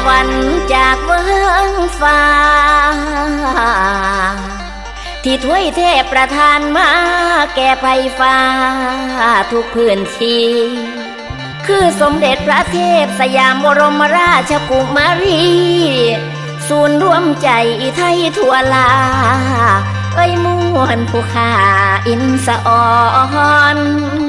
ฝันจากเวิ้งฟ้าที่ถ้วยเทพประทานมาแก่ไพฟ้าทุกพื้นที่คือสมเด็จพระเทพสยามบรมราชกุมารีศูนย์รวมใจไทยทั่วลาเอ้ยมวลผู้ขาอินสะออน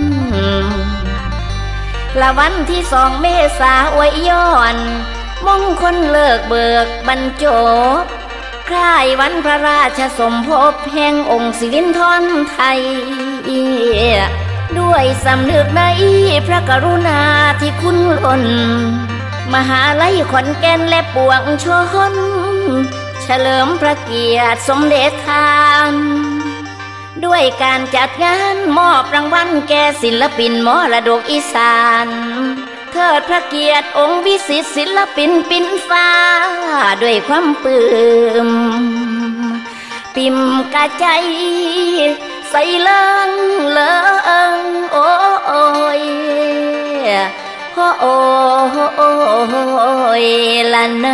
ละวันที่2 เมษาอวยย้อนมงคลเลิกเบิกบรรจบคล้ายวันพระราชสมภพแห่งองค์สิรินธรไทยด้วยสำนึกในพระกรุณาที่คุณล้นมหาลัยขอนแก่นและปวงชนเฉลิมพระเกียรติสมเด็จทานด้วยการจัดงานมอบรางวัลแก่ศิลปินมรดกอีสานเทิดพระเกียรติองค์วิสิตศิลปินปิ่นฟ้าด้วยความปลื้มปิ่มกะใจใส่เลิงโอ้ยโอ้ยละนา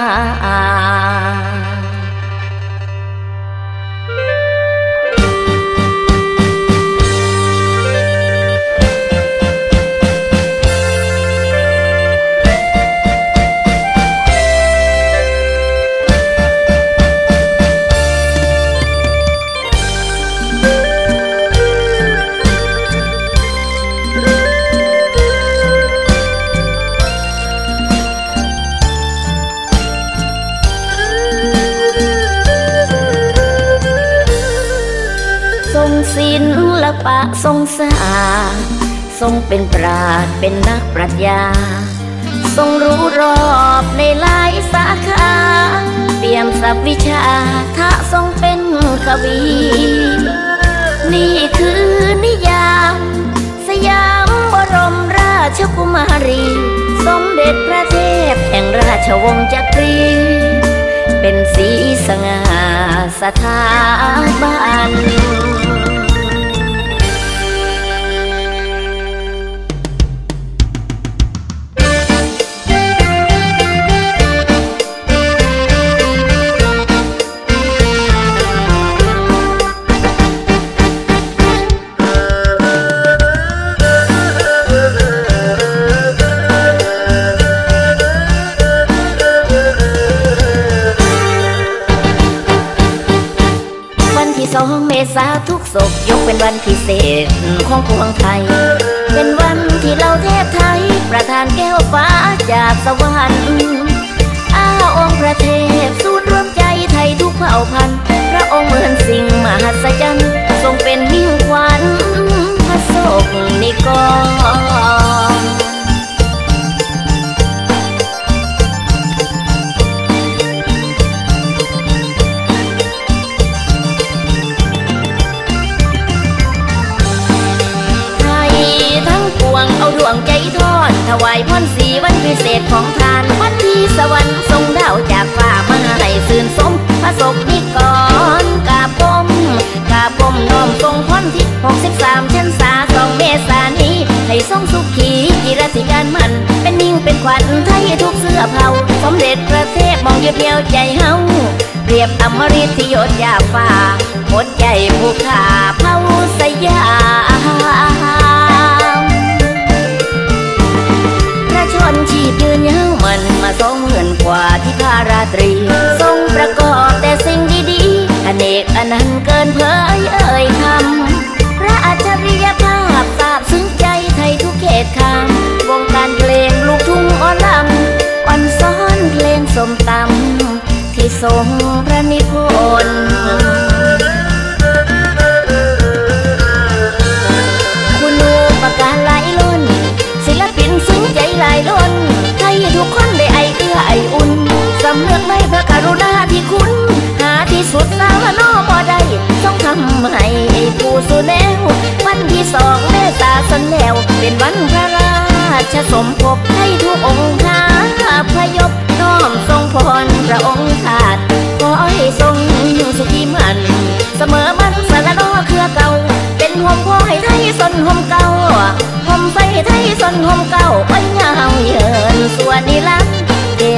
ศิลปะทรงศาสตร์ทรงเป็นปราชญ์เป็นนักปรัชญาทรงรู้รอบในหลายสาขาเปี่ยมศัพท์วิชาถ้าทรงเป็นกวีนี่คือนิยามสยามบรมราชกุมารีสมเด็จพระเทพแห่งราชวงศ์จักรีเป็นสีสง่าสถาบัน2 เมษาทุกศกยกเป็นวันพิเศษของปวงไทยเป็นวันที่เราเทพไทยประทานแก้วฟ้าจากสวรรค์องค์พระเทพศูนย์รวมใจไทยทุกเผ่าพันธุ์พระองค์เหมือนสิ่งมหัศจรรย์ทรงเป็นมิ่งขวัญพระศกนิกรเอาดวงใจทอดถวายพรสีวันพิเศษของทานวันที่สวรรค์ทรงดาวจากฟ้ามาให้สื่นสมพระศกนิกรกราบก้มน้อมทรงพรทิศ63 ชั้นษา2 เมษายนนี้ให้ทรงสุขีกิรติการมันเป็นมิ่งเป็นขวัญไทยทุกเสื้อเผ่าสมเด็จพระเทพมองยึดเหนี่ยวใจเฮาเปรียบอมฤตที่ยศยาฟ้าหมดใจผู้ขาเผ่าสยามชนชีพยืนยาวมันมา20,000 กว่าที่พาราตรีทรงประกอบแต่สิ่งดีๆอเนกอนันต์เกินเผยเอ่ยคำพระอัจฉริยภาพซาบซึ้งใจไทยทุกเขตคำวงการเพลงลูกทุ่งอ่อนลำอ่อนซ้อนเพลงสมตำที่ทรงพระนิพนธ์คุณูปการไหลล้นศิลปินซึ้งใจหลายล้นให้ทุกคนได้ไอเอื้อไออุ่นสำนึกในพระกรุณาที่คุณหาที่สุดสาวน้อบ่ได้ต้องทำให้ผู้สู่แนววันที่2 เมษายนแล้วเป็นวันพระราชสมภพให้ทุกองค์ข้าพยพน้อมทรงพรพระองค์ขาดขอให้ท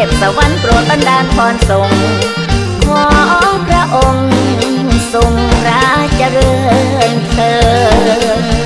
พสวรรค์โปรดบันดาลพรส่งขอพระองค์ทรงพระเจริญเถิด